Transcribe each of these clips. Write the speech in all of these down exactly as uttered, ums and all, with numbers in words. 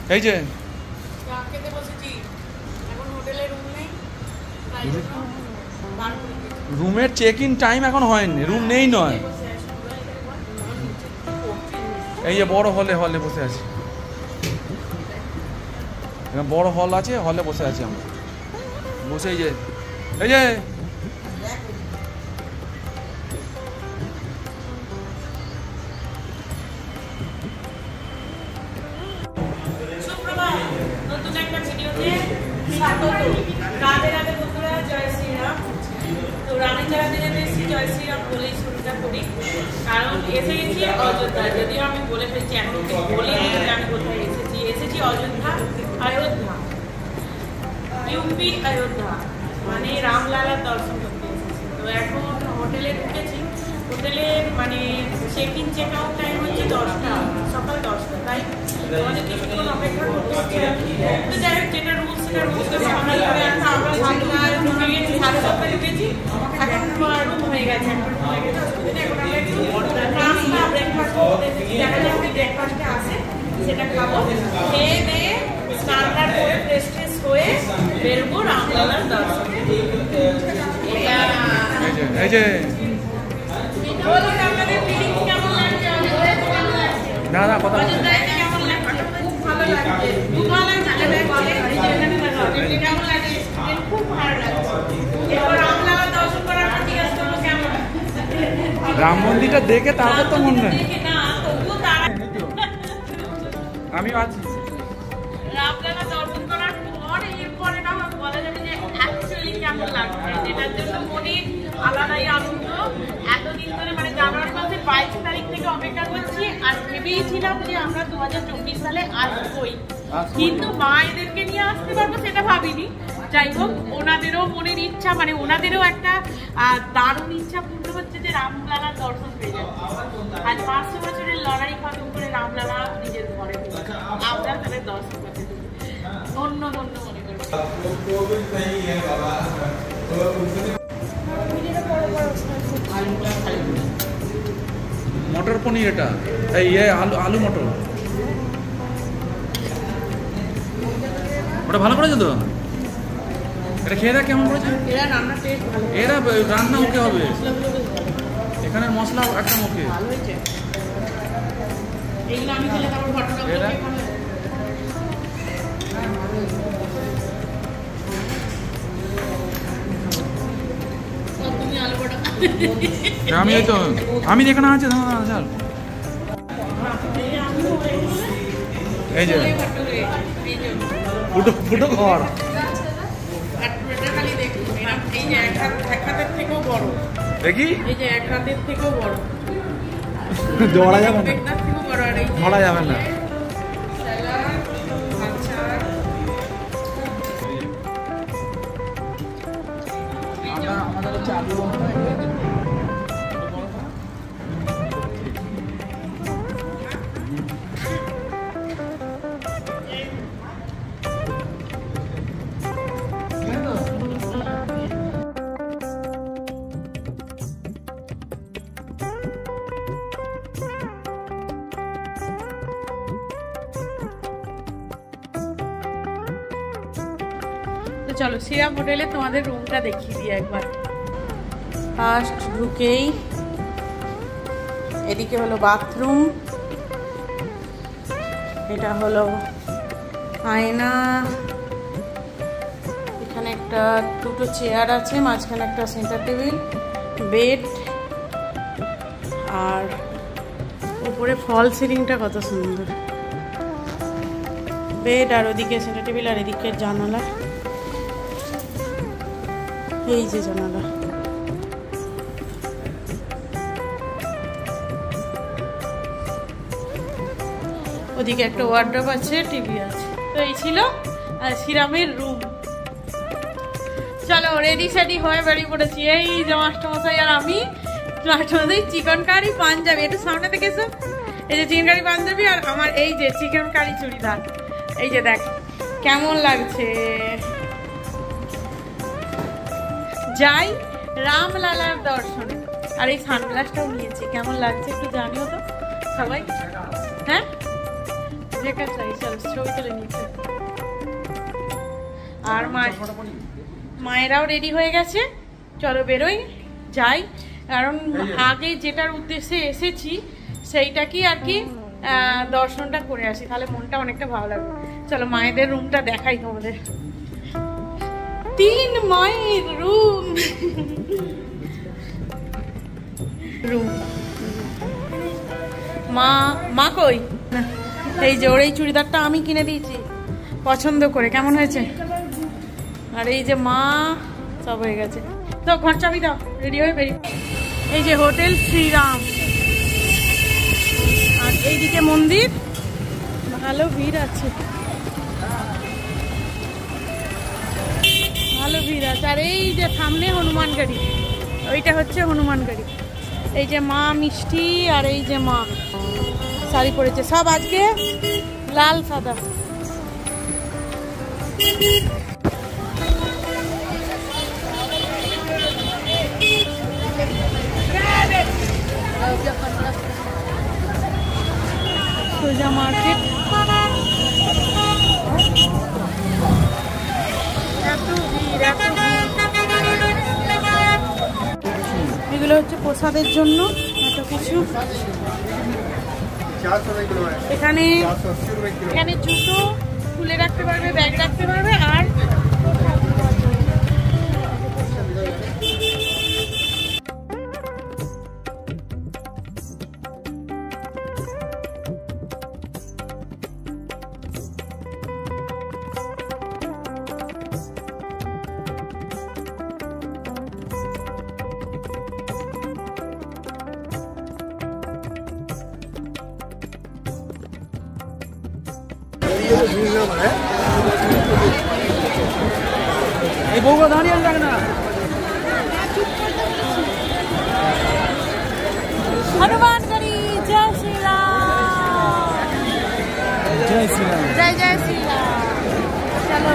এই যে রুমের চেক ইন টাইম এখন হয়নি, রুম নেই নয়। এই যে বড় হলে হলে বসে আছি, বড় হল আছে, হলে বসে আছি আমরা বসে। এই যে এই যে জয় শ্রীরাম বলেই শুরুটা করি, কারণ এসে গেছি অযোধ্যা। যদিও আমি বলে ফেলছি, এখন বলে আমি কোথায় এসেছি। এসেছি অযোধ্যা, অযোধ্যা ইউপি অযোধ্যা, মানে রামলালার দর্শন করতে এসেছি। তো এখন হোটেলে ঢুকেছি। হোটেলে মানে check in check out time হচ্ছে দশটা, সকাল দশটা, তাই আমাদের কিছুক্ষণ অপেক্ষা করতে হচ্ছে। তো যাই হোক, যেটা রুলস সেটা রুলস আমরা ধরে আসা। আমরা সাতটায় ঢুকে গেছি, সাড়ে সাতটায় ঢুকেছি, এখন রুম হয়ে গেছে। এখন হয়ে গেছে এখন আমরা একটু নাস্তা ব্রেকফাস্ট করতে এসেছি। দেখা যায় ব্রেকফাস্টে আসে, সেটা খাবো। খেয়ে দিয়ে স্নান টান করে ফ্রেশ ট্রেশ হয়ে বেরোবো রামলালার দর্শন। এটা এই যে আমাদের ফিলিং কেমন লাগছে? না না কথা কেমন লাগছে? খুব ভালো লাগছে, খুব ভালো লাগছে। কেমন লাগছে? খুব ভালো লাগছে। এবার রামলালার দর্শন করার পর জিজ্ঞেস করবো কেমন রাম মন্দিরটা দেখে তারপর তো মনে হয় না, তবুও তারা আমি আছি। রামলালা দর্শন করার পর এরপরে না বলা যাবে যে অ্যাকচুয়ালি কেমন লাগছে, যেটার জন্য মনে আলাদাই আনন্দ। এতদিন ধরে মানে জানুয়ারি মাসের বাইশ তারিখ থেকে অপেক্ষা করছি, আর ভেবেছিলাম যে আমরা দু হাজার চব্বিশ সালে আসবোই, কিন্তু মা এদেরকে নিয়ে আসতে পারবো সেটা ভাবিনি। যাই হোক, ওনাদেরও মনের ইচ্ছা, মানে ওনাদেরও একটা দারুণ ইচ্ছা পূর্ণ হচ্ছে যে রামলালার দর্শন পেয়ে যাচ্ছে। আজ পাঁচশো বছরের লড়াই খতম করে রামলালা নিজের ঘরে আমরা তাদের দর্শন করতে ধন্য ধন্য মনে করি। মটর পনির, এটা এই আলু আলু মটর, ওটা ভালো করেছে তো? এটা খেয়ে দেখ কেমন করেছে। এরা রান্নার টেস্ট ভালো, এরা রান্না ওকে হবে, এখানে মশলা একদম ওকে। ভালো হয়েছে। এইগুলো আমি খেলে তারপর ঘটনা তুমি আলু বড়া আমি এই তো আমি যেখানে আছে না চল। এই যে ফুটো ফুটো ঘর, এই যে এক হাতের থেকেও বড়, দেখি এই যে এক হাতের থেকেও বড়, ধরা যাবে না, থেকেও বড়। আর এই ধরা যাবে না। আমাদের চালু চলো শ্রীরাম হোটেলে তোমাদের রুমটা দেখিয়ে দিই একবার। ফার্স্ট ঢুকেই এদিকে হলো বাথরুম, এটা হলো আয়না, এখানে একটা দুটো চেয়ার আছে, মাঝখানে একটা সেন্টার টেবিল, বেড, আর উপরে ফল সিলিংটা কত সুন্দর। বেড আর ওদিকে সেন্টার টেবিল, আর এদিকে জানালা, এই যে জানালা। ওদিকে একটা ওয়ার্ড্রপ আছে, টিভি আছে। তো এই ছিল শ্রীরামের রুম। চলো রেডি সেডি হয়ে বেরিয়ে পড়েছি। এই যে মাস্টারমশাই আর আমি, মাস্টারমশাই চিকেন কারি পাঞ্জাবি, একটু সামনে থেকে এসো। এই যে চিকেন কারি পাঞ্জাবি, আর আমার এই যে চিকেন কারি চুড়িদার। এই যে দেখ কেমন লাগছে। যাই রামলালার দর্শন। আর এই সানগ্লাসটাও নিয়েছি, কেমন লাগছে একটু জানিও তো সবাই। হ্যাঁ যেটা চাই। চলো ছবি তুলে নিচ্ছে। আর মা মায়েরাও রেডি হয়ে গেছে, চলো বেরোই যাই। কারণ আগে যেটার উদ্দেশ্যে এসেছি সেইটা কি আর কি দর্শনটা করে আসি, তাহলে মনটা অনেকটা ভালো লাগবে। চলো মায়েদের রুমটা দেখাই তোমাদের। তিন মায়ের রুম রুম মা মা কই? এই যে ওর এই চুড়িদারটা আমি কিনে দিয়েছি পছন্দ করে, কেমন হয়েছে? আর এই যে মা সব হয়ে গেছে। তো ঘর চাবি দাও, রেডি হয়ে বেরিয়ে। এই যে হোটেল শ্রীরাম, আর এইদিকে মন্দির, ভালো ভিড় আছে, ভালো ভিড় আছে। আর এই যে সামনে হনুমান গাড়ি, ওইটা হচ্ছে হনুমান গাড়ি। এই যে মা মিষ্টি, আর এই যে মা শাড়ি পরেছে, সব আজকে লাল সাদা। সোজা মার্কেট, এত ভিড় এত ভিড়। এগুলো হচ্ছে প্রসাদের জন্য এত কিছু। এখানে এখানে জুতো খুলে রাখতে পারবে, ব্যাগ রাখতে পারবে। আর এই বউকে দাঁড়িয়ে রাখ না। হনুমান গড়ি, জয় শ্রীরাম, জয় শ্রীরাম, জয় জয় শ্রীরাম। চলো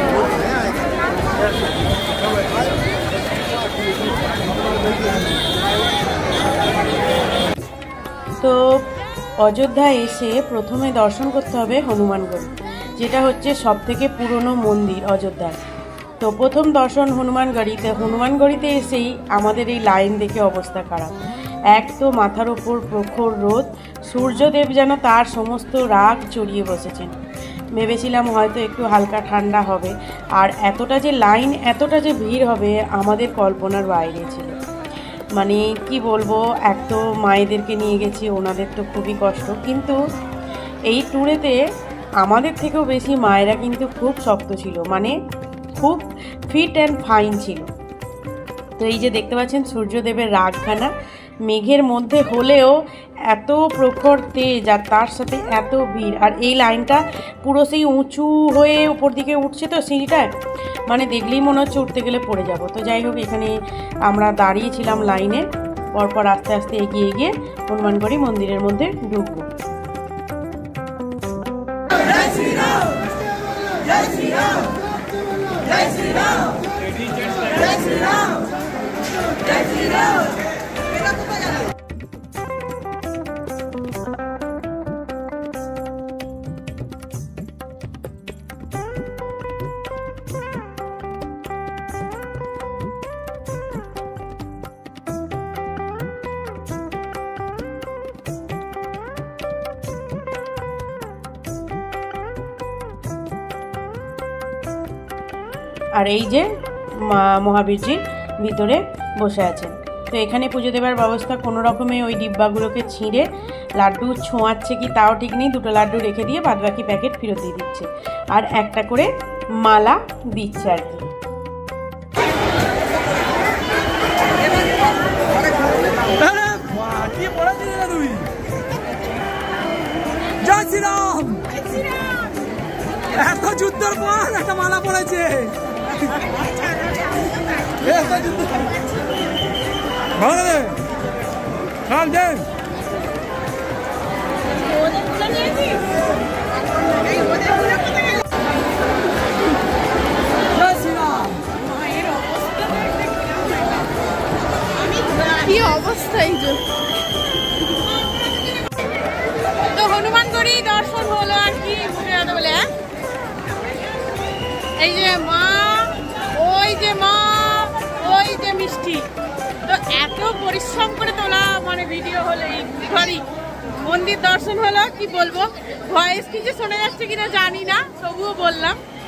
তো অযোধ্যায় এসে প্রথমে দর্শন করতে হবে হনুমানগড়ি, যেটা হচ্ছে সব থেকে পুরনো মন্দির অযোধ্যার। তো প্রথম দর্শন হনুমানগড়িতে। হনুমানগড়িতে এসেই আমাদের এই লাইন দেখে অবস্থা খারাপ। এক তো মাথার ওপর প্রখর রোদ, সূর্যদেব যেন তার সমস্ত রাগ চড়িয়ে বসেছেন। ভেবেছিলাম হয়তো একটু হালকা ঠান্ডা হবে, আর এতটা যে লাইন, এতটা যে ভিড় হবে আমাদের কল্পনার বাইরে ছিল। মানে কি বলবো, এক তো মায়েদেরকে নিয়ে গেছি, ওনাদের তো খুবই কষ্ট, কিন্তু এই ট্যুরেতে আমাদের থেকেও বেশি মায়েরা কিন্তু খুব শক্ত ছিল, মানে খুব ফিট অ্যান্ড ফাইন ছিল। তো এই যে দেখতে পাচ্ছেন সূর্যদেবের রাগখানা মেঘের মধ্যে হলেও এত প্রখর তেজ, আর তার সাথে এত ভিড়। আর এই লাইনটা পুরো সেই উঁচু হয়ে উপর দিকে উঠছে, তো সিঁড়িটায় মানে দেখলেই মনে হচ্ছে উঠতে গেলে পড়ে যাব। তো যাই হোক, এখানে আমরা দাঁড়িয়েছিলাম লাইনে, পরপর আস্তে আস্তে এগিয়ে এগিয়ে হনুমানগড়ি মন্দিরের মধ্যে ঢুকবো। জয় শ্রীরাম, জয় শ্রীরাম, জয় শ্রীরাম, জয় শ্রীরাম, জয় শ্রীরাম। আর এই যে মহাবীরজি ভিতরে বসে আছেন। তো এখানে পুজো দেবার ব্যবস্থা কোনো রকমে ওই ডিব্বাগুলোকে ছিঁড়ে লাড্ডু ছোঁয়াচ্ছে কি তাও ঠিক নেই, দুটো লাড্ডু রেখে দিয়ে বাদবাকি প্যাকেট ফেরত দিয়ে দিচ্ছে, আর একটা করে মালা দিচ্ছে আর কি। জয় শ্রীরাম, এত যুদ্ধের পর একটা মালা পড়েছে। কি অবস্থা এই যে। তো হনুমানগড়ি দর্শন হলো আর কি। এই যে মা, ওই যে মা, ওই যে মিষ্টি। তো এত পরিশ্রম করে তোলা মানে ভিডিও হলো, এই সরি মন্দির দর্শন হলো, কি বলবো, ভয়েস কিছু শোনা যাচ্ছে কিনা জানি না, তবুও বললাম।